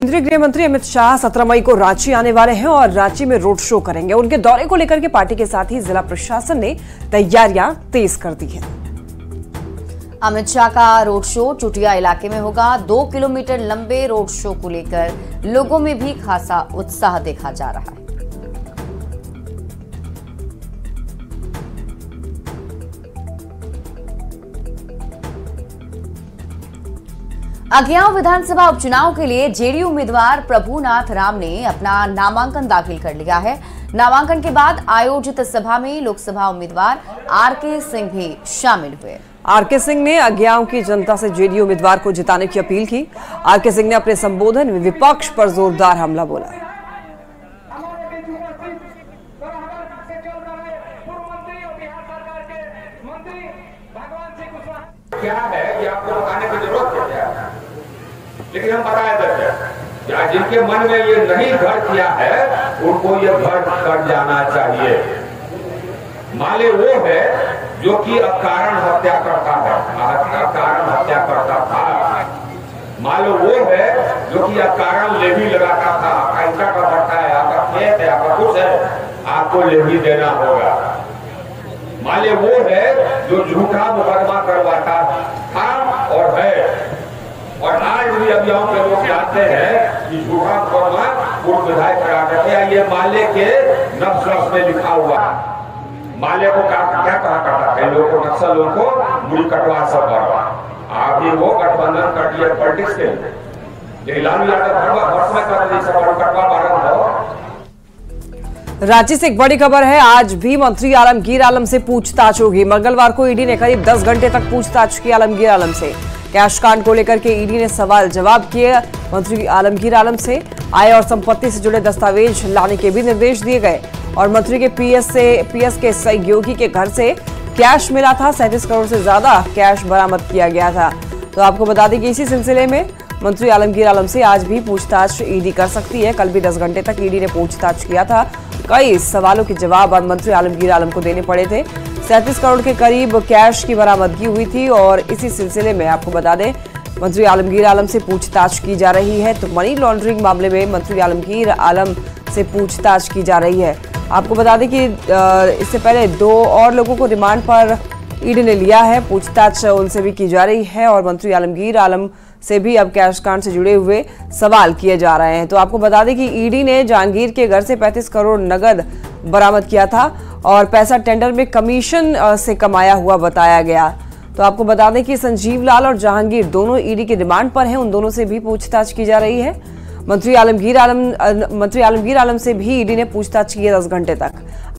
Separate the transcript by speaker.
Speaker 1: केंद्रीय गृह मंत्री अमित शाह 17 मई को रांची आने वाले हैं और रांची में रोड शो करेंगे। उनके दौरे को लेकर के पार्टी के साथ ही जिला प्रशासन ने तैयारियां तेज कर दी हैं।
Speaker 2: अमित शाह का रोड शो चुटिया इलाके में होगा। 2 किलोमीटर लंबे रोड शो को लेकर लोगों में भी खासा उत्साह देखा जा रहा है। अगियाव विधानसभा उपचुनाव के लिए जेडीयू उम्मीदवार प्रभुनाथ राम ने अपना नामांकन दाखिल कर लिया है। नामांकन के बाद आयोजित सभा में लोकसभा उम्मीदवार आरके सिंह भी शामिल हुए।
Speaker 1: आरके सिंह ने अगियाव की जनता से जेडीयू उम्मीदवार को जिताने की अपील की। आरके सिंह ने अपने संबोधन में विपक्ष पर जोरदार हमला बोला।
Speaker 3: क्या है ये आपको बताने की जरूरत है, लेकिन हम बताए देते हैं जिनके मन में ये नहीं घर किया है उनको ये घर कर जाना चाहिए। माले वो है जो कि अकारण हत्या करता है, अकारण हत्या करता था। माले वो है जो कि अकारण लेवी लगाता था। पैसा का भट्टा है, आपका खेत है, आपका कुछ है, आपको लेवी देना होगा। माले वो है जो झूठा मुकदमा करवाता था और है, और आज भी अभियान के लोग चाहते हैं कि झूठा मुकदमा पूर्व विधायक कराते थे। ये माले के नक्सल में लिखा हुआ। माले को क्या कहा करता है, लोगों को नक्सलों को मुड़ी कटवा सब करवा। अभी वो गठबंधन कर दिया पॉलिटिक्स के लिए। लालू यादव वर्ष में कर दी सब कटवा भारत हो।
Speaker 1: रांची से एक बड़ी खबर है। आज भी मंत्री आलमगीर आलम से पूछताछ होगी। मंगलवार को ईडी ने करीब 10 घंटे तक पूछताछ की आलमगीर आलम से। कैश कांड को लेकर के ईडी ने सवाल जवाब किए। मंत्री आलमगीर आलम से आय और संपत्ति से जुड़े दस्तावेज लाने के भी निर्देश दिए गए और मंत्री के पीएस के सहयोगी के घर से कैश मिला था। 37 करोड़ से ज्यादा कैश बरामद किया गया था। तो आपको बता दें कि इसी सिलसिले में मंत्री आलमगीर आलम से आज भी पूछताछ ईडी कर सकती है। कल भी 10 घंटे तक ईडी ने पूछताछ किया था। कई सवालों के जवाब मंत्री आलमगीर आलम को देने पड़े थे। 37 करोड़ के करीब कैश की बरामदगी हुई थी और इसी सिलसिले में आपको बता दें मंत्री आलमगीर आलम से पूछताछ की जा रही है। तो मनी लॉन्ड्रिंग मामले में मंत्री आलमगीर आलम से पूछताछ की जा रही है। आपको बता दें कि इससे पहले 2 और लोगों को रिमांड पर ईडी ने लिया है। पूछताछ उनसे भी की जा रही है और मंत्री आलमगीर आलम से भी अब कैश कांड से जुड़े हुए सवाल किए जा रहे हैं। तो आपको बता दें कि ईडी ने जहांगीर के घर से 35 करोड़ नगद बरामद किया था और पैसा टेंडर में कमीशन से कमाया हुआ बताया गया। तो आपको बता दें कि संजीव लाल और जहांगीर दोनों ईडी के रिमांड पर हैं। उन दोनों से भी पूछताछ की जा रही है। मंत्री आलमगीर आलम से भी ईडी ने पूछताछ की है 10 घंटे तक।